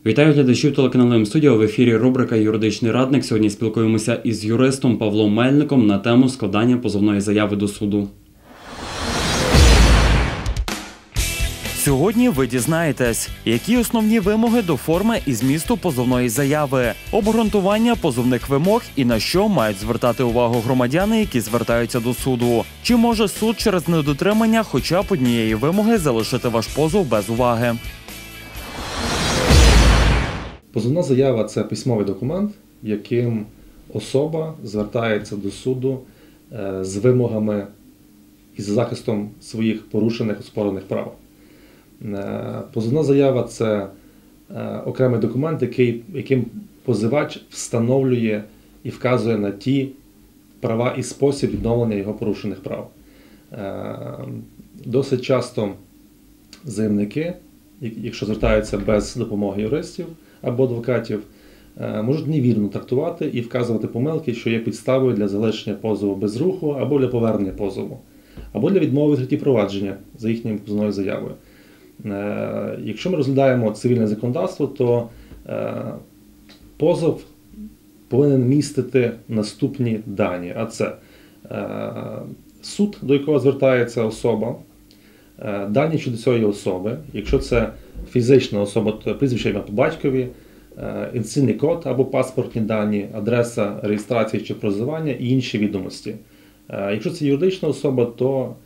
Вітаю глядачів телеканалу М-студіо. В ефірі рубрика «Юридичний радник». Сьогодні спілкуємося із юристом Павлом Мельником на тему складання позовної заяви до суду. Сьогодні ви дізнаєтесь, які основні вимоги до форми і змісту позовної заяви, обґрунтування позовних вимог і на що мають звертати увагу громадяни, які звертаються до суду. Чи може суд через недотримання хоча б однієї вимоги залишити ваш позов без уваги? Позовна заява – це письмовий документ, яким особа звертається до суду з вимогами і з захистом своїх порушених, оспорених прав. Позовна заява – це окремий документ, яким позивач встановлює і вказує на ті права і спосіб відновлення його порушених прав. Досить часто заявники, якщо звертаються без допомоги юристів або адвокатів, можуть невірно трактувати і вказувати помилки, що є підставою для залишення позову без руху або для повернення позову, або для відмови від відкриття провадження за їхньою позовною заявою. Якщо ми розглядаємо цивільне законодавство, то позов повинен містити наступні дані, а це суд, до якого звертається особа, дані щодо цієї особи, якщо це фізична особа, то прізвище, ім'я по батькові, ідентифікаційний код або паспортні дані, адреса реєстрації чи проживання і інші відомості. Якщо це юридична особа, то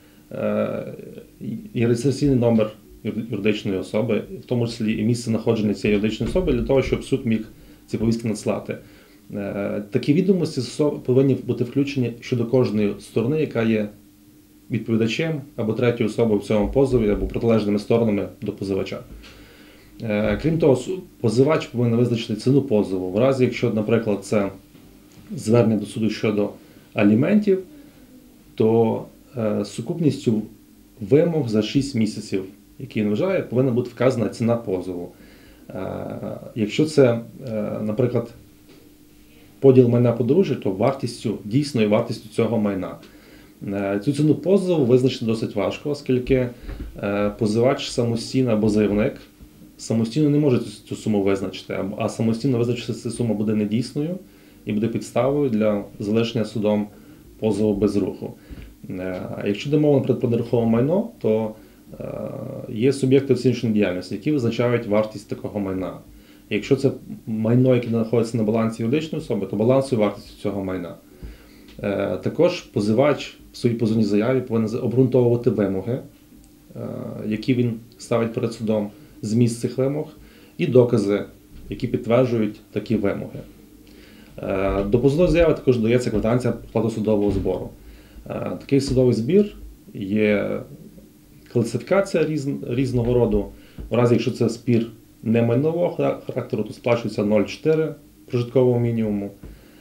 і реєстраційний номер юридичної особи, в тому числі і місце знаходження цієї юридичної особи, для того, щоб суд міг ці повістки надсилати. Такі відомості повинні бути включені щодо кожної сторони, яка є відповідачем або третьою особою в цьому позові, або протилежними сторонами до позивача. Крім того, позивач повинен визначити ціну позову. В разі, якщо, наприклад, це звернення до суду щодо аліментів, то сукупністю вимог за 6 місяців, які він вважає, повинна бути вказана ціна позову. Якщо це, наприклад, поділ майна подружжя, то дійсною вартістю цього майна. Цю ціну позову визначити досить важко, оскільки позивач самостійно або заявник самостійно не може цю суму визначити, а самостійно визначити цю суму буде недійсною і буде підставою для залишення судом позову без руху. Якщо йде мова про нерухоме майно, то є суб'єкти оціночної діяльності, які визначають вартість такого майна. Якщо це майно, яке знаходиться на балансі юридичної особи, то балансовою вартістю цього майна. Також позивач в своїй позовній заяві повинен обґрунтовувати вимоги, які він ставить перед судом, зміст цих вимог і докази, які підтверджують такі вимоги. До позовної заяви також додається квитанція плату судового збору. Такий судовий збір є класифікація різного роду. В разі, якщо це спір не майнового характеру, то сплачується 0,4 прожиткового мінімуму.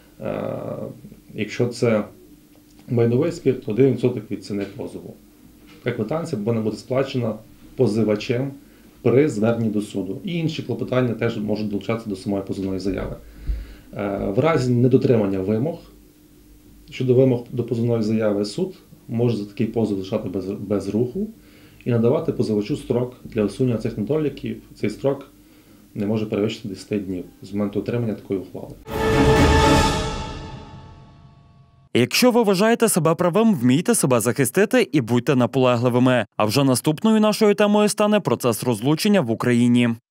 Якщо це майновий спір, то 1% від ціни позову. Така квитанція повинна бути сплачена позивачем при зверненні до суду. І інші клопотання теж можуть долучатися до самої позовної заяви. В разі недотримання вимог, щодо вимог до позовної заяви, суд може за такий позов лишати без руху і надавати позивачу строк для усунення цих недоліків. Цей строк не може перевищити 10 днів з моменту отримання такої ухвали. Якщо ви вважаєте себе правим, вмійте себе захистити і будьте наполегливими. А вже наступною нашою темою стане процес розлучення в Україні.